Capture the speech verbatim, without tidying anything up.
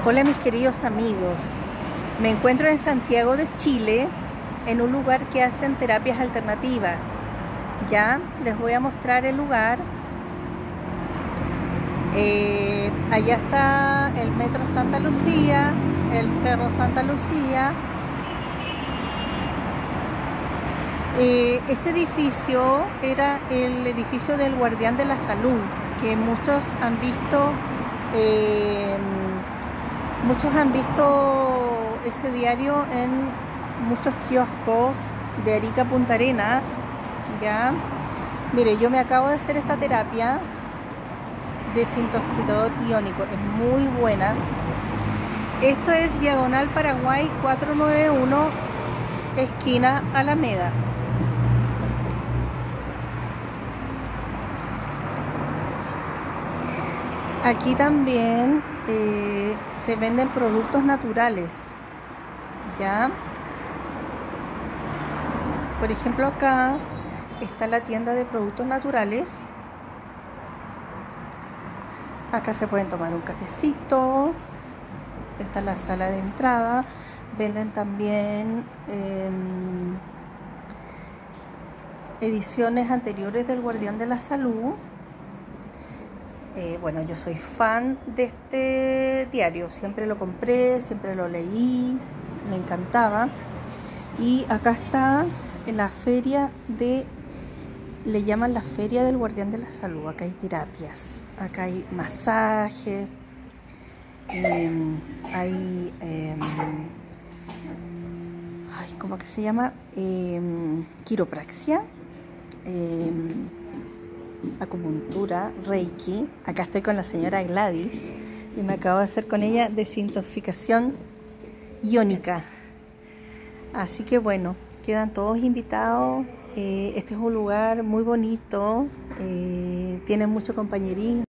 Hola mis queridos amigos, me encuentro en Santiago de Chile, en un lugar que hacen terapias alternativas. Ya les voy a mostrar el lugar. Eh, allá está el Metro Santa Lucía, el Cerro Santa Lucía. Eh, este edificio era el edificio del Guardián de la Salud, que muchos han visto, eh, muchos han visto ese diario en muchos kioscos de Arica, Punta Arenas. Ya, mire, yo me acabo de hacer esta terapia desintoxicador iónico, es muy buena. Esto es Diagonal Paraguay cuatrocientos noventa y uno, esquina Alameda. Aquí también eh, se venden productos naturales, ¿ya? Por ejemplo, acá está la tienda de productos naturales. Acá se pueden tomar un cafecito. Esta es la sala de entrada. Venden también eh, ediciones anteriores del Guardián de la Salud. Eh, bueno, yo soy fan de este diario, siempre lo compré, siempre lo leí, me encantaba. Y acá está en la feria de, le llaman la feria del Guardián de la Salud. Acá hay terapias, acá hay masajes, eh, hay, eh, ay, ¿cómo que se llama? Eh, quiropraxia. Eh, acupuntura, reiki. Acá estoy con la señora Gladys y me acabo de hacer con ella desintoxicación iónica. Así que bueno, quedan todos invitados. Eh, este es un lugar muy bonito, eh, tiene mucho compañerismo.